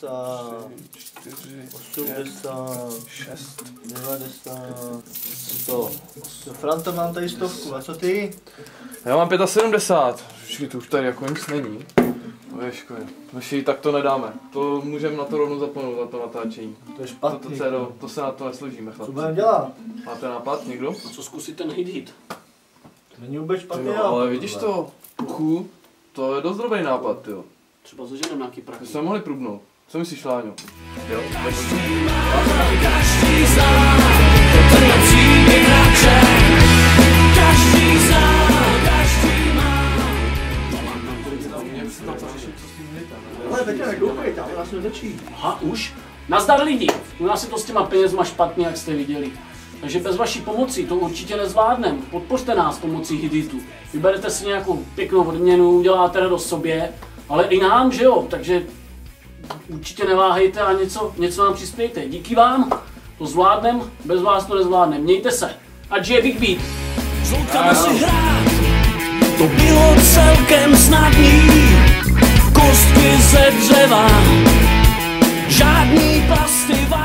70, 80, 6, 90, 100. Franta, mám tady 100, a co ty? Já mám 75. Počkej, to už tady jako nic není. To je škoda. Myši, tak to nedáme. To můžeme na to rovnou zapomenout, na to natáčení. To je špatný. To se na to nesložíme, chlapci. Co budeme dělat? Máte nápad někdo? A co zkusit ten hit? To není vůbec špatný, No, ale vidíš to, puchu, to je dost dobrý nápad, jo. Třeba zaženem nějaký To prachy. jsme mohli průbnout. Co myslíš, Láňo? Jo, Každý zná, tenhle příběh hrače. Každý zná, každý má. Ale Peťa, nekoukej, tam nás nezačí. Aha, už? Nazdar lidi, u nás je to s těma penězma špatně, jak jste viděli. Takže bez vaší pomoci to určitě nezvládneme. Podpořte nás pomocí Hiditu. Vyberete si nějakou pěknou odměnu, uděláte radost sobě, ale i nám, že jo? Takže určitě neváhejte a něco nám přispějte. Díky vám, to zvládnem, bez vás to nezvládnem. Mějte se. Ať žije Big Beat. S holkama si hrát, to bylo celkem snadný. Kostky ze dřeva, žádný plasty.